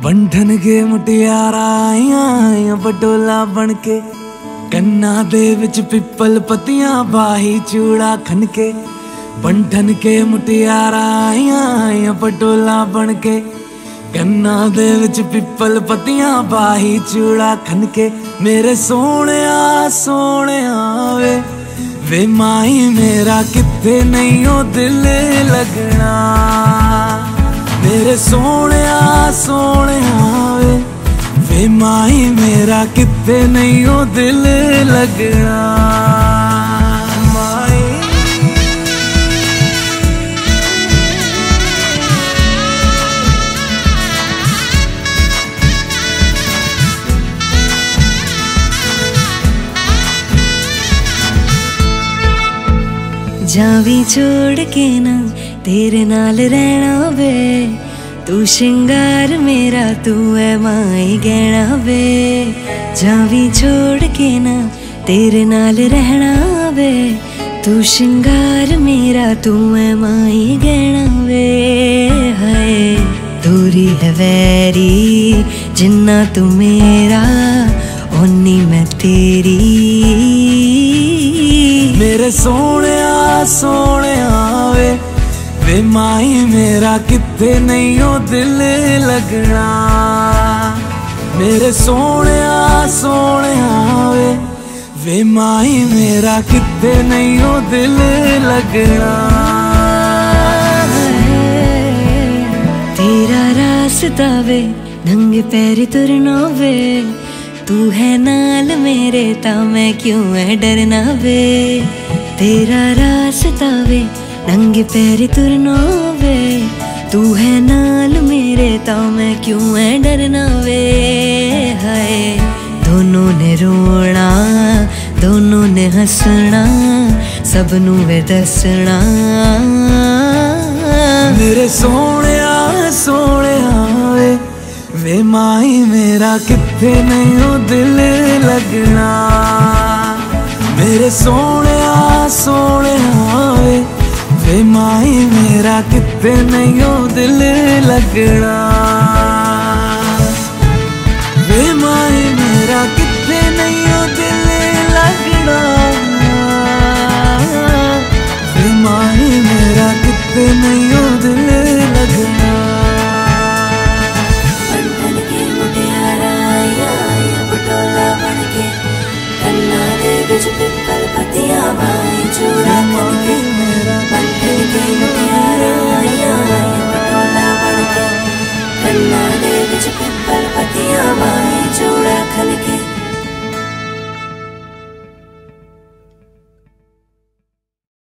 बंधन के मुटियारा आइया पटोला बनके, कन्ना दे विच पिपल पतियां बाही चूड़ा खनके। बंधन के मुटियारा आइया पटोला बनके, कन्ना दे विच पिपल पतियां बाही चूड़ा खनके। मेरे सोने सोने वे माही मेरा किथे नहीं ओ दिल लगना। मेरे सोने सोने वे माही मेरा किथे नहीं ओ दिल लगना। जावी छोड़ के ना तेरे नाल रहना वे, तू श्रृंगार मेरा तू है माई गहना वे। जावी छोड़ के ना तेरे नाल रहना वे, तू श्रृंगार मेरा तू है माई गहना वे। हाय दूरी है वैरी जिन्ना तू मेरा ओनी मैं तेरी। मेरे सोने सोने वे माही मेरा किथे नहीं ओ दिल लगना। मेरे सोने सोने वे माही मेरा किथे नहीं ओ दिल लगना। तेरा रास्ता वे नंगे पैर तुरना वे, तू है नाल मेरे ता मैं क्यों है डरना वे। तेरा रास्ता वे नंगे पैर तुरना वे, तू है नाल मेरे ता मैं क्यों है डरना वे। हाय दोनों ने रोना दोनों ने हंसना, सबनू वे दसना। मेरे सोने सोने वे माही मेरा किथे नहीं ओ दिल लगना। मेरे सोने सोने वे माही मेरा किथे नहीं ओ दिल लगना।